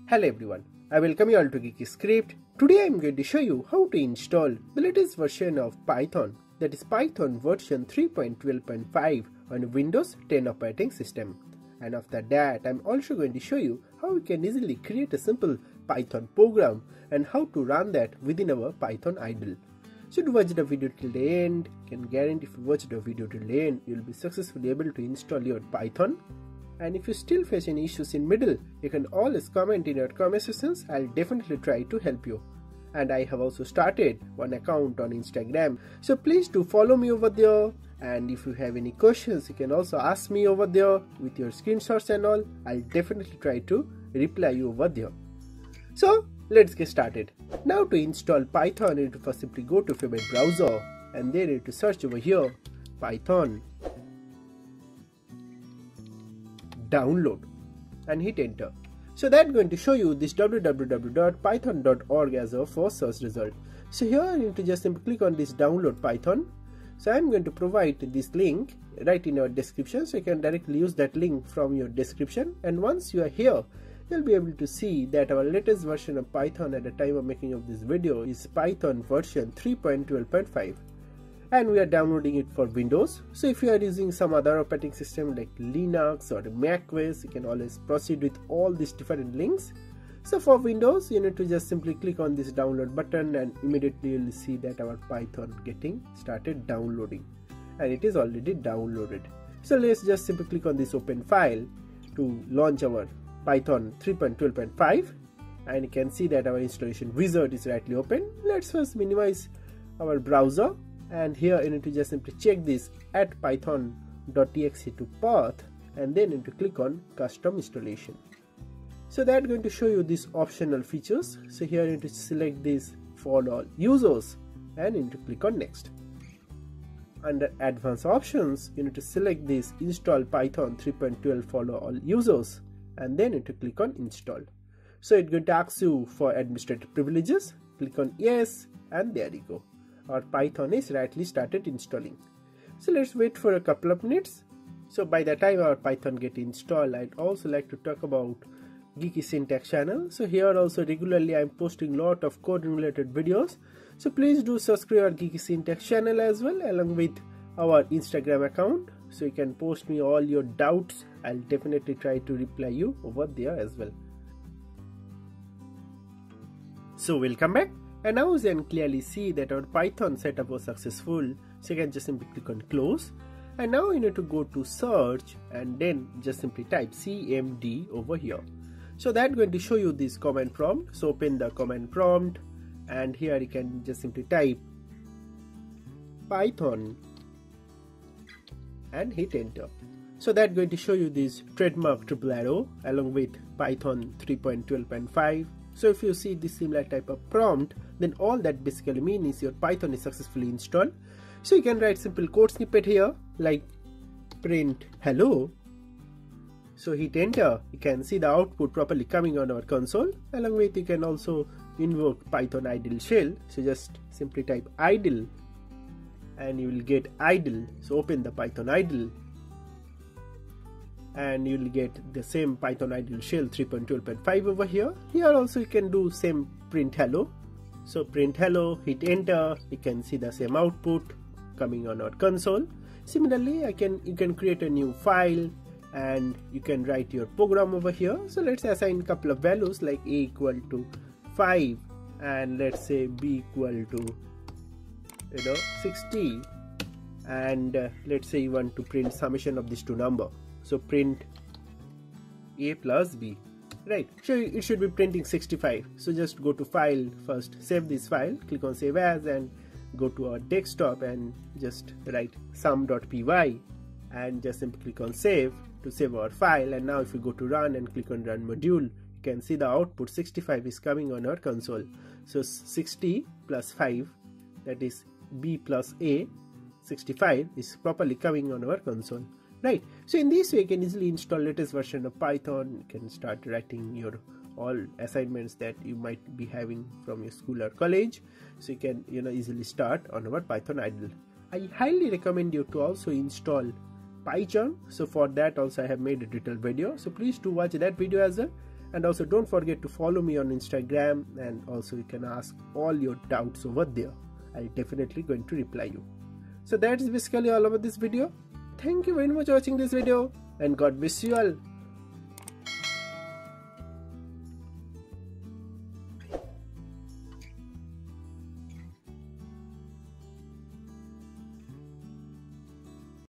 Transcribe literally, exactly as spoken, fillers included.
Hello everyone, I welcome you all to Geeky Script. Today I am going to show you how to install the latest version of Python, that is Python version three point twelve point five on Windows ten operating system. And after that I am also going to show you how we can easily create a simple Python program and how to run that within our Python idle. So to watch the video till the end, I can guarantee if you watch the video till the end, you will be successfully able to install your Python. And if you still face any issues in middle, you can always comment in your comment sections. I'll definitely try to help you. And I have also started one account on Instagram, so please do follow me over there. And if you have any questions, you can also ask me over there with your screenshots and all. I'll definitely try to reply you over there. So let's get started. Now to install Python, you need to first simply go to favorite browser and then you need to search over here Python download and hit enter. So that's going to show you this w w w dot python dot org as a first search result. So here you need to just simply click on this download Python. So I'm going to provide this link right in your description, so you can directly use that link from your description. And once you are here, you'll be able to see that our latest version of Python at the time of making of this video is Python version three point twelve point five. And we are downloading it for Windows. So if you are using some other operating system like Linux or macOS, you can always proceed with all these different links. So for Windows, you need to just simply click on this download button and immediately you will see that our Python getting started downloading, and it is already downloaded. So let's just simply click on this open file to launch our Python three point twelve point five, and you can see that our installation wizard is rightly open. Let's first minimize our browser. And here you need to just simply check this add python dot e x e to path, and then you need to click on custom installation. So that's going to show you these optional features. So here you need to select this for all users and you need to click on next. Under advanced options, you need to select this install Python three point twelve for all users and then you need to click on install. So it's going to ask you for administrative privileges. Click on yes, and there you go. Our Python is rightly started installing. So let's wait for a couple of minutes. So by the time our Python get installed, I'd also like to talk about Geeky Syntax channel. So here also regularly I'm posting lot of coding related videos. So please do subscribe our Geeky Syntax channel as well, along with our Instagram account. So you can post me all your doubts. I'll definitely try to reply you over there as well. So welcome back. And now you can clearly see that our Python setup was successful. So you can just simply click on close. And now you need to go to search and then just simply type C M D over here. So that's going to show you this command prompt. So open the command prompt and here you can just simply type Python and hit enter. So that's going to show you this trademark triple arrow along with Python three point twelve point five. So if you see this similar type of prompt, then all that basically means is your Python is successfully installed. So you can write simple code snippet here like print hello. So hit enter, you can see the output properly coming on our console. Along with you can also invoke Python idle shell. So just simply type idle and you will get idle. So open the Python idle and you will get the same Python idle shell three point twelve point five over here. Here also you can do same print hello. So print hello, hit enter, you can see the same output coming on our console. Similarly, I can you can create a new file and you can write your program over here. So let's assign a couple of values like a equal to five and let's say b equal to you know sixty, and uh, let's say you want to print summation of these two numbers. So print a plus b, right? So it should be printing sixty-five. So just go to file first, save this file, click on save as and go to our desktop and just write sum.py and just simply click on save to save our file. And now if you go to run and click on run module, you can see the output sixty-five is coming on our console. So sixty plus five, that is b plus a, sixty-five is properly coming on our console. Right, so in this way you can easily install latest version of Python. You can start writing your all assignments that you might be having from your school or college. So you can you know easily start on our Python idle. I highly recommend you to also install PyCharm. So for that also I have made a detailed video. So please do watch that video as well. And also don't forget to follow me on Instagram, and also you can ask all your doubts over there. I'll definitely going to reply you. So that's basically all about this video. Thank you very much for watching this video, and God bless you all.